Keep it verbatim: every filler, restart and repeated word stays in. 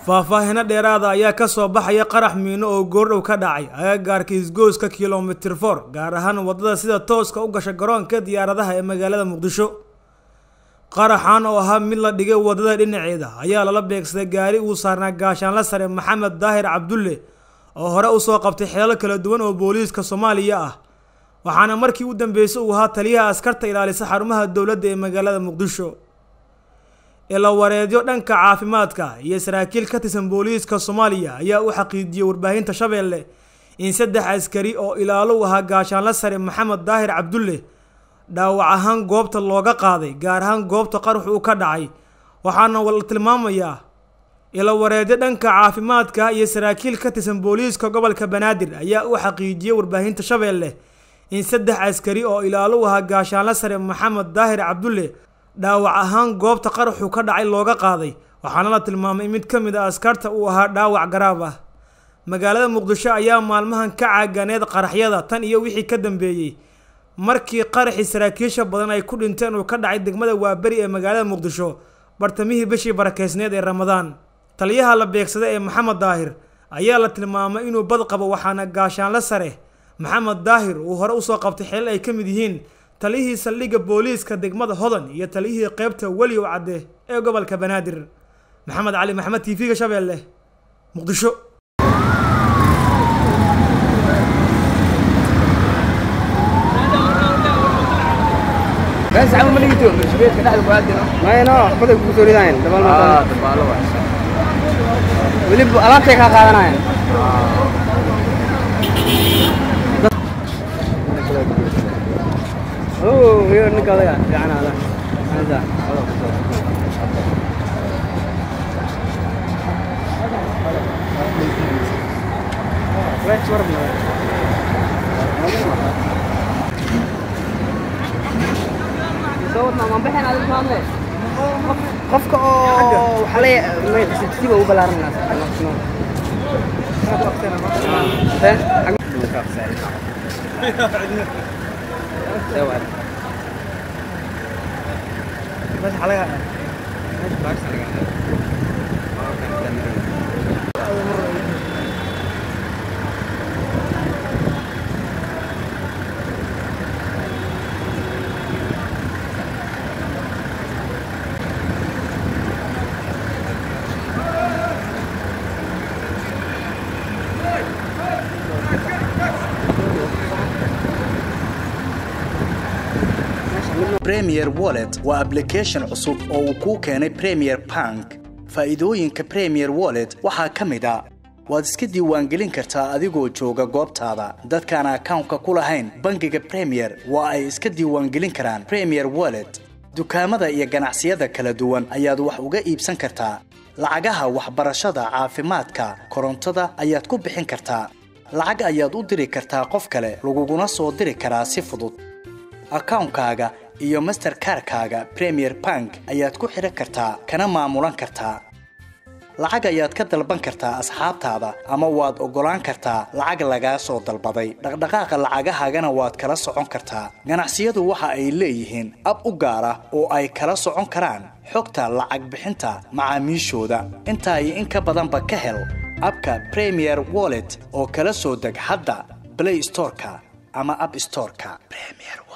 faahfaahinta dheeraada ayaa ka soo baxaya qarax miino oo goordhow ka dhacay agagaarka isgoyska kiiloomitir four gaar ahaan wadada sida tooska u gasha garoonka diyaaradaha ee magaalada Muqdisho. qaraxan oo ahaa mid la dhigay wadada dhinaceeda ayaa lala beegsaday gaari uu saarnaa gaashaanle sare Maxamed Daahir Cabdulle oo hore u soo qabtay xeelal kala duwan oo booliiska Soomaaliya ah, waxaana markii u dambeysay uu ahaa taliyaha askarta ilaalisa xarumaha dawladda ee magaalada Muqdisho. ila wareedyo dhanka caafimaadka iyo saraakiil ka tirsan booliiska Soomaaliya ayaa u xaqiijiyay warbaahinta Shabeelle in saddex askari oo ilaalo u ahaa gaashaanle sare Maxamed Daahir Cabdulle dhaawac ahaan goobta looga qaaday gaar ahaan goobta qarax uu ka dhacay, waxaana wala tilmaamayaa ila wareedyo dhanka caafimaadka iyo saraakiil ka tirsan booliiska gobolka Banaadir ayaa u xaqiijiyay warbaahinta Shabeelle in saddex askari oo ilaalo u ahaa gaashaanle sare Maxamed Daahir Cabdulle dhaawac ahaan goobta qaraxu ka dhacay looga qaaday, waxaana la tilmaamay mid ka mid ah askarta uu ahaa dhaawac garaab ah. magaalada Muqdisho ayaa maalmahan ka caaganeed qaraxyada tan iyo wixii ka dambeeyay markii qaraxi saraakiisha badan ay ku dhinteen oo ka dhacay degmada Waaberi ee magaalada Muqdisho bartamihii bishii barakeysneed ee Ramadaan. taliyaha la beegsaday ee Maxamed Daahir ayaa la tilmaamay inuu bad qabo, waxaana gaashaanle sare Maxamed Daahir uu hore u soo qabtay xeel ay ka mid yihiin taliyihii saldhigga booliiska degmada Hodan iyo taliyihii qaybta Waliyo Cadde ee gobolka Banaadir. Maxamed Cali Maxamed T V-ga Shabeelle, Muqdisho. بس عمو مليتو مش بيت كده على قاعدنا ما ينا خذوا كسوري داين دبال ما اه دبال واش ولي alaabtay ka qaadanayaan oo iyo ninkada yaa fiican hada hada wait warna صوتنا ما بحنا على الفامي قفك او حلي ما يحسبوا او بلار الناس بس حلقة Premier Wallet waa application cusub oo uu ku keenay Premier Bank. faa'iidooyinka Premier Wallet waxaa ka mid ah waad iska diiwaangelin kartaa adigoo jooga goobtaada. dadka aan account-ka ku lahayn bangiga Premier waa ay iska diiwaangelin karaan Premier Wallet. dukaamada iyo ganacsiyada kala duwan ayaad wax uga iibsan kartaa. lacagaha waxbarashada, caafimaadka, korontada ayaad ku bixin kartaa. lacag ayaad u diri kartaa qof kale, laguguna soo diri karaa si fudud. account-kaaga iyo Mastercard-kaaga Premier Bank ayaad ku xiran kartaa kana maamulan kartaa. lacag ayaad ka dalban kartaa asxaabtaada ama waad ogolaan kartaa lacag laga soo dalbaday. dhaqdhaqaaqa lacagahaagana waad kala socon kartaa. ganacsiyadu waxa ay leeyihiin ab u gaar ah oo ay kala socon karaan xogta lacag bixinta macaamiishooda. inta ay in ka badanba ka hel abka Premier Wallet oo kala soo deg hadda Play Store-ka ama App Store-ka. Premier